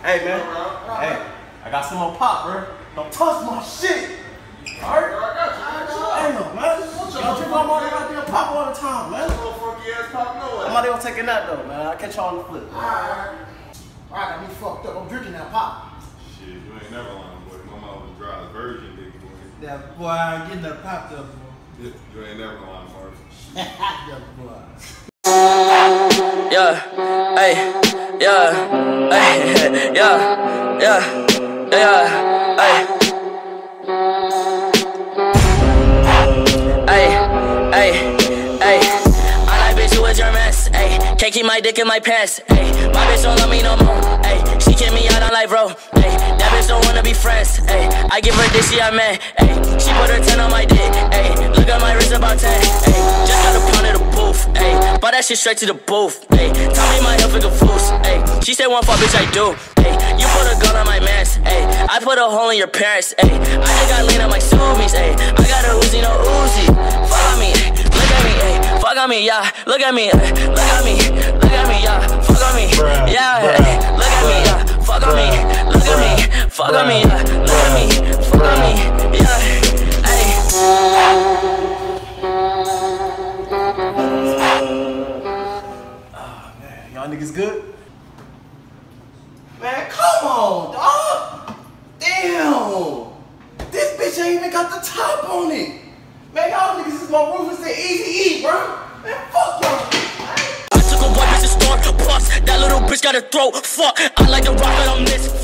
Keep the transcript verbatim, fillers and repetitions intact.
Hey, man. Hey, I got some more pop, bro. Don't touch my shit. Alright? Damn, man. Y'all drink all my goddamn pop all the time, man. I'm not even taking that, though, man. I'll catch y'all on the flip. Alright. Alright, got me fucked up. I'm drinking that pop. Shit, you ain't never lying, boy. My mama was dry as virgin, big boy. That boy, I'm getting that pop up, boy. You ain't never lying, Marv. That boy. Yeah, hey, yeah, hey, yeah, yeah, yeah, hey, hey, hey, hey. I like bitch, you was your mess, hey. Can't keep my dick in my pants, hey. My bitch don't love me no more, hey. She kick me out on life, bro, hey. That bitch don't wanna be friends, hey. I give her this, she I man, hey. She put her ten on my dick, hey. Look at my wrist about ten, hey. Just got a pound of the booth, hey. Bought that shit straight to the booth, hey. Tell me my health is confused, hey. She said one fuck, bitch, I do, hey. You put a gun on my mans, hey. I put a hole in your parents, hey. I just got lean on my zoomies, hey. I got a Uzi, no Uzi. Fuck on me, look at me, hey. Fuck on me, yeah. Look at me, hey. Look at me, look at me, yeah. Fuck on me, yeah. Hey. Look at me, yeah. Fuck on me, look at me. Fuck on me, yeah. Look at me, fuck on me, yeah. Hey. Y'all niggas good? Man, come on, dog. Damn. This bitch ain't even got the top on it. Man, y'all niggas is my Rufus and Easy E, bro. Man, fuck y'all. I took a white bitch to store, bust. That little bitch got a throat, fuck. I like to rock it on this.